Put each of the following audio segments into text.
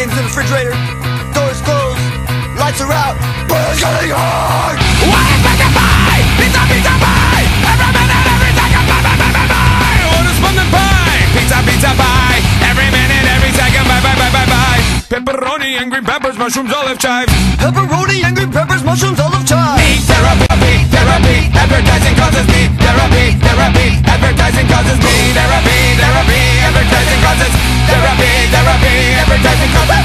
games in the refrigerator, doors closed, lights are out, but it's getting hard. What is pizza pie? Pizza, pizza pie. Every minute, every second, bye, bye, bye, bye, bye. What is fun to buy? Pizza, pizza pie. Every minute, every second, bye, bye, bye, bye, bye. Pepperoni and green peppers, mushrooms, olive chives. Pepperoni and green peppers, mushrooms, olive chives. Need therapy, therapy. Advertising causes need therapy, therapy. Advertising causes need therapy, therapy. Advertising causes therapy, therapy. Advertising causes.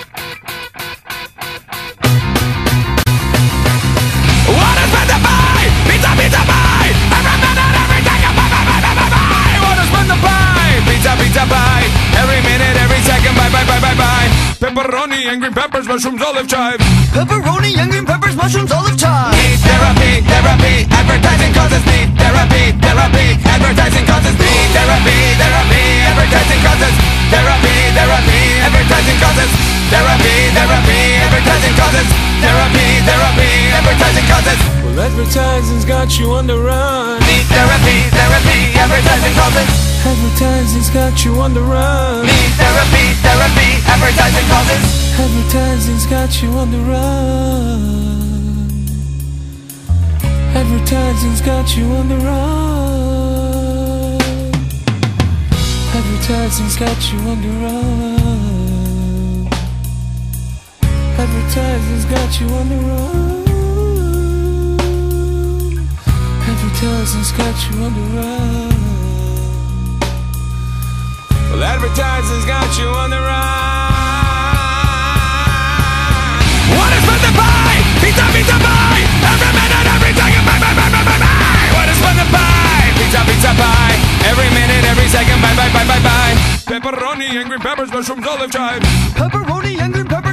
What is fun to buy? Pizza, pizza pie. Every minute, every second, bye, bye, bye, bye, bye, bye. What is fun to buy? Pizza, pizza pie. Every minute, every second, bye, bye, bye, bye, bye. Pepperoni and green peppers, mushrooms, olive chives. Pepperoni and green peppers, mushrooms, olive chives. Need therapy, therapy. Advertising causes need therapy, therapy. Advertising causes need therapy, therapy. Advertising causes therapy, therapy. Advertising causes therapy, therapy. Advertising causes therapy, therapy. Advertising causes. Well, advertising's got you on the run. Need therapy, therapy. Advertising causes. Advertising's got you on the run. Need therapy, therapy. Advertising causes. Advertising's got you on the run. Advertising's got you on the run. Advertising's got you on the run. Advertising's got you on the run. Advertising's got you on the run. Well, advertising's got you on the run. What is fun to buy? Pizza, pizza pie. Every minute, every second, bye, bye, bye, bye, bye, bye. What is fun to buy? Pizza, pizza pie. Every minute, every second, bye, bye, bye, bye, bye. Pepperoni and green peppers, mushrooms, olive chives. Pepperoni and green peppers.